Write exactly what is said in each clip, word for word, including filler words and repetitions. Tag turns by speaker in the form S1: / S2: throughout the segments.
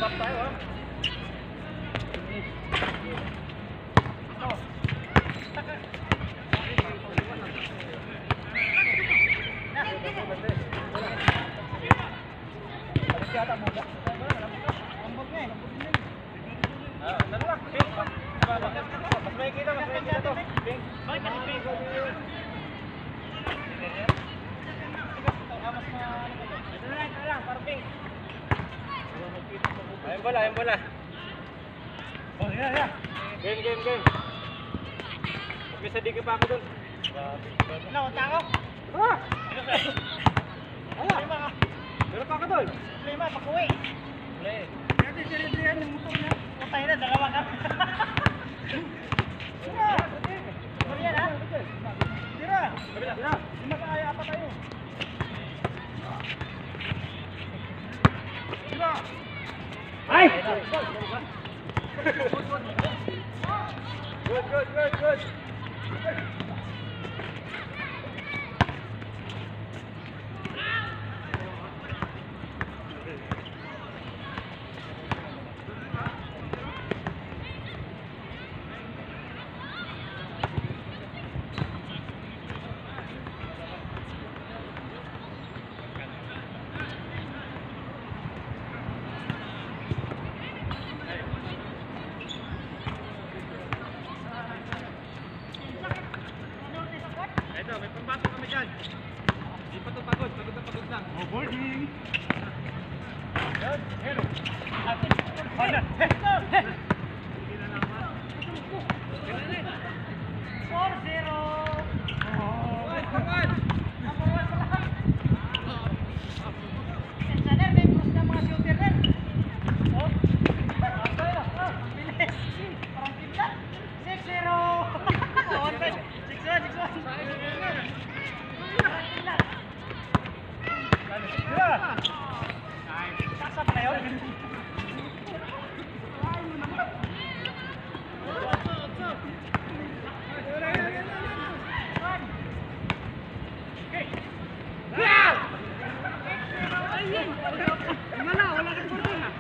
S1: Ayun bola, ayun bola. Oh, yeah, yeah. Game, game, game. Bisa dikit pa ako dun. Ano, unta ako? Ah! Ayan. Meron pa ako dun. Lima, pakuwi. Play. Kasi sila yan yung motor niya. Utay na, dalawa ka. Tira! Tira yan, ha? Tira! Tira! Lima ka kaya, apa tayo? Tira! Ay! Good, good, good, good. Ito, may pambasok kami dyan. Di pa ito pagod, pagod na pagod lang. Oh, boarding! Yan, hello. Hala, hello! Hindi na naman. four zero! Oh, pagod! Napawas pa lang. Sensaner, may push na mga shooter rin. Oh, asa yun? Oh, bilis. Parang timla. six zero! Oh, six one, six one. Sasap na yun. Wala, wala ka po na.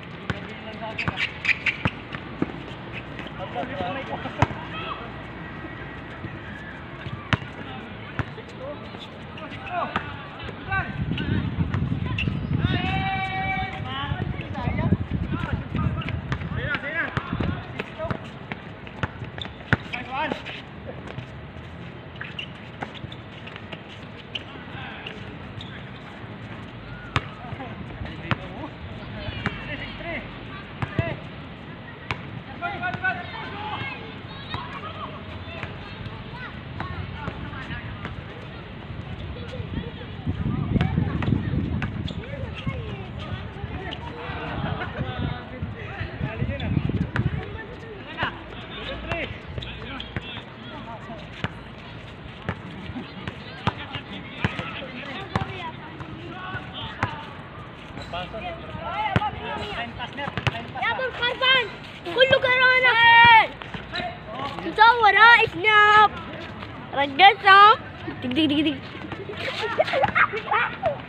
S2: Yabang kasan! Kullu karana! تصور ها سناب رجعت dig dig dig dig